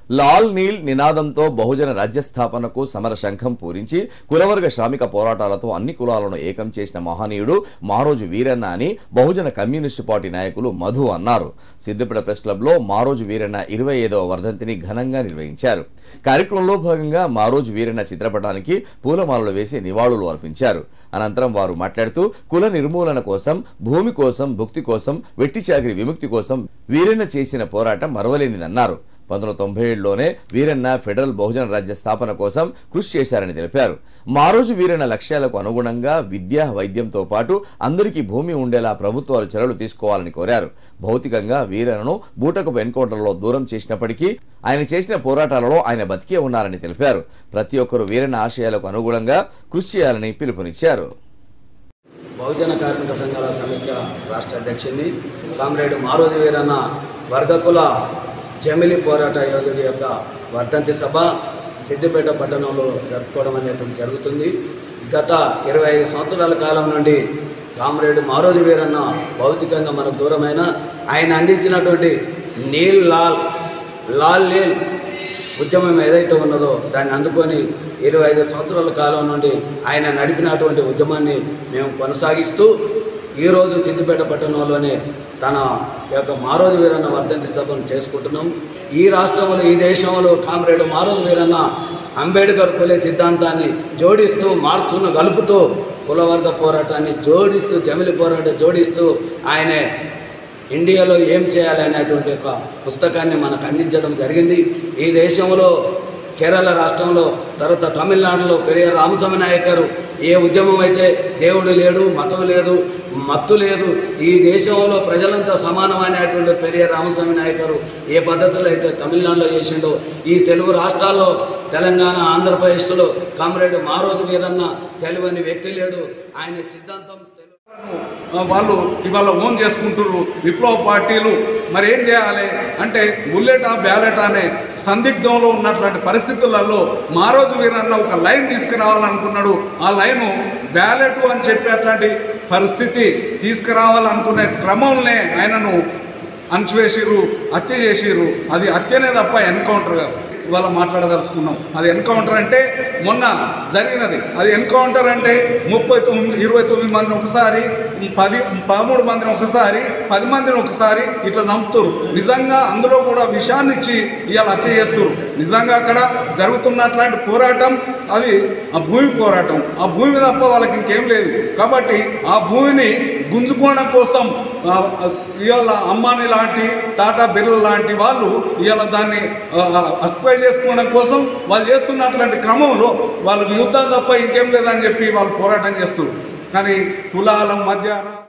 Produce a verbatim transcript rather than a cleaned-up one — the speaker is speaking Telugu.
లాల్ నీల్ నినాదంతో బహుజన రాజ్య స్థాపనకు సమర శంఖం పూరించి కులవర్గ శ్రామిక పోరాటాలతో అన్ని కులాలను ఏకం చేసిన మహనీయుడు మారోజు వీరన్న అని బహుజన కమ్యూనిస్టు పార్టీ నాయకులు మధు అన్నారు. సిద్దిపేట ప్రెస్ క్లబ్ లో మారోజు వీరన్న ఇరవై ఐదవ వర్ధంతిని ఘనంగా నిర్వహించారు. కార్యక్రమంలో భాగంగా మారోజు వీరన్న చిత్రపటానికి పూలమాలలు వేసి నివాళులు అర్పించారు. అనంతరం వారు మాట్లాడుతూ కుల నిర్మూలన కోసం, భూమి కోసం, భుక్తి కోసం, వెట్టి చాకిరి విముక్తి కోసం వీరన్న చేసిన పోరాటం మరవలేనిదన్నారు. పంతొమ్మిది వందల తొంభై ఏడులోనే వీరన్న ఫెడరల్ బహుజన రాజ్య స్థాపన కోసం కృషి చేశారని తెలిపారు. మారోజు వీరన్న లక్ష్యాలకు అనుగుణంగా విద్య, వైద్యంతో పాటు అందరికీ భూమి ఉండేలా ప్రభుత్వాలు చర్యలు తీసుకోవాలని కోరారు. భౌతికంగా వీరన్నను బూటకపు ఎన్కౌంటర్లో దూరం చేసినప్పటికీ ఆయన చేసిన పోరాటాలలో ఆయన బతికే ఉన్నారని తెలిపారు. ప్రతి ఒక్కరూ వీరన్న ఆశయాలకు అనుగుణంగా కృషి చేయాలని పిలుపునిచ్చారు. బహుజన కార్మిక సంఘాల సమైక్య రాష్ట్ర అధ్యక్షుడిని కామ్రేడ్ మారోజు వీరన్న వర్గకుల జమిలి పోరాట యోధుడి యొక్క వర్ధంతి సభ సిద్దిపేట పట్టణంలో జరుపుకోవడం అనేటువంటి జరుగుతుంది. గత ఇరవై ఐదు సంవత్సరాల కాలం నుండి కామ్రేడ్ మారోజు వీరన్న భౌతికంగా మనకు దూరమైన ఆయన అందించినటువంటి నీల్ లాల్ లాల్ నీల్ ఉద్యమం ఏదైతే ఉన్నదో దాన్ని అందుకొని ఇరవై ఐదు సంవత్సరాల కాలం నుండి ఆయన నడిపినటువంటి ఉద్యమాన్ని మేము కొనసాగిస్తూ ఈరోజు సిద్దిపేట పట్టణంలోనే తన యొక్క మారోజు వీరన్న వర్ధంతి సభను చేసుకుంటున్నాం. ఈ రాష్ట్రంలో, ఈ దేశంలో కామ్రేడ్ మారోజు వీరన్న అంబేద్కర్ పులే సిద్ధాంతాన్ని జోడిస్తూ, మార్క్స్ను కలుపుతూ, కులవర్గ పోరాటాన్ని జోడిస్తూ, జమిలి పోరాటం జోడిస్తూ ఆయనే ఇండియాలో ఏం చేయాలి అనేటువంటి ఒక పుస్తకాన్ని మనకు అందించడం జరిగింది. ఈ దేశంలో కేరళ రాష్ట్రంలో, తర్వాత తమిళనాడులో పెరియార్ రామస్వామి నాయక్ గారు ఏ ఉద్యమం అయితే దేవుడు లేడు, మతం లేదు, మత్తు లేదు, ఈ దేశంలో ప్రజలంతా సమానం అనేటువంటి పెరియార్ రామస్వామి నాయక్ గారు ఏ పద్ధతిలో అయితే తమిళనాడులో చేసిండో ఈ తెలుగు రాష్ట్రాల్లో, తెలంగాణ, ఆంధ్రప్రదేశ్లో కామ్రేడ్ మారోజు వీరన్న తెలివని వ్యక్తి లేడు. ఆయన సిద్ధాంతం వాళ్ళు ఇవాళ ఓన్ చేసుకుంటున్నారు. విప్లవ పార్టీలు మరి ఏం చేయాలి అంటే బుల్లెటా బ్యాలెట్ అనే సందిగ్ధంలో ఉన్నటువంటి పరిస్థితులలో మారోజు వీరన్న ఒక లైన్ తీసుకురావాలనుకున్నాడు. ఆ లైను బ్యాలెట్ అని చెప్పేటువంటి పరిస్థితి తీసుకురావాలనుకునే క్రమంలోనే ఆయనను అణచివేసిర్రు, హత్య చేసిర్రు. అది హత్యనే తప్ప ఎన్కౌంటర్ ఇవాళ మాట్లాడదలుచుకున్నాం. అది ఎన్కౌంటర్ అంటే మొన్న జరిగినది. అది ఎన్కౌంటర్ అంటే ముప్పై తొమ్మిది ఇరవై తొమ్మిది మందిని ఒకసారి, పది పదమూడు మందిని ఒకసారి, పది మందిని ఒకసారి ఇట్లా చంపుతారు. నిజంగా అందులో కూడా విషాన్ని ఇచ్చి ఇవాళ హత్య చేస్తారు. నిజంగా అక్కడ జరుగుతున్నట్లాంటి పోరాటం అది ఆ భూమి పోరాటం. ఆ భూమి తప్ప వాళ్ళకి ఇంకేం లేదు. కాబట్టి ఆ భూమిని గుంజుకోవడం కోసం ఇవాళ అంబానీ లాంటి, టాటా బిర్లా లాంటి వాళ్ళు ఇవాళ దాన్ని అక్వై చేసుకోవడం కోసం వాళ్ళు చేస్తున్నటువంటి క్రమంలో వాళ్ళకి యుద్ధం తప్ప ఇంకేం లేదని చెప్పి వాళ్ళు పోరాటం చేస్తారు. కానీ కులాల మధ్య